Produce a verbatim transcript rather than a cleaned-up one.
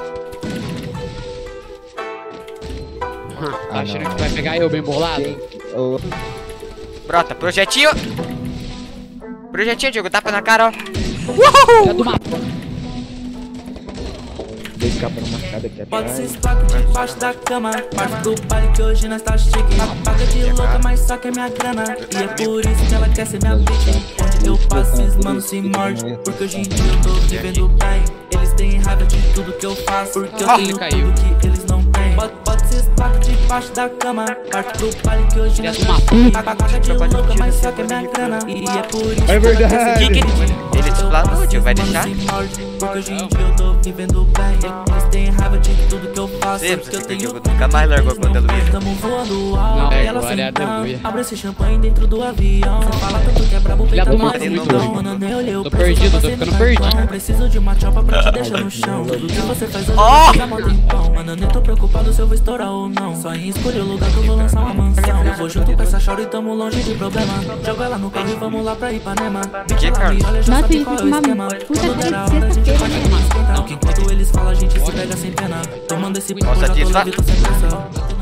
Tá achando que vai pegar eu bem bolado? Oh. Brota, projetinho. Projetinho, Diogo, tapa na cara, ó. É do mapa. Dois capas no machado aqui Pode atrás. ser estoque debaixo da cama. Parte do baile que hoje nós tá chique. Paga de louca, mas só que é minha grana. E é por isso que ela quer ser minha bitch. Onde eu passo, esses manos se mordem. Porque hoje em dia eu tô vivendo bem. Eles têm raiva de tudo que eu faço. Porque eu tenho tudo que eles não têm. Pode, pode ser estoque debaixo da cama. Parte do baile que hoje nós tá chique. Paga de louca, mas só que é minha grana. E é por isso que É ela quer ser Que minha que bitch. ele te planou, tio? Vai deixar? Porque hoje em dia eu tô vivendo bem. Eles têm raiva de tudo que eu faço. Sempre Porque eu que o tenho Diogo nunca mais largou a conta, Luiz. Tamo voando Não, alto é, e ela glória a Deus, sentando. Luiz. Abre esse champanhe dentro do avião. Você fala tanto que é brabo, Filha peita do mais mano, então. muito Mano, nem olhei o Tô preço, perdido, só tô você ficando no perdido. cartão. Preciso de uma tropa pra te deixar no chão. Tudo que você faz hoje Ó! precisa mó tempão. Mano, eu nem tô preocupado se eu vou estourar ou não. Só em escolher o lugar que eu vou lançar uma mansão. Eu vou junto com essa chora e tamo longe de problema. Joga ela no carro e vamos lá pra Ipanema. Que, Ela cara? me olha, já Nossa, sabe isso qual é é o uma esquema. puta Quando der a de hora a gente sexta-feira, pode mais esquentar. Não, que enquanto eles falam a gente se pega sem pena. Tomando esse pico Ó, já tô satisfa- leve, tô sem pressão.